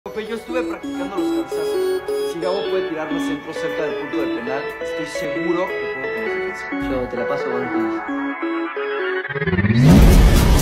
Yo estuve practicando los cabezazos. Si Gabo puede tirarme centro cerca del punto del penal, estoy seguro que puedo con esa defensa. Yo te la paso con 15.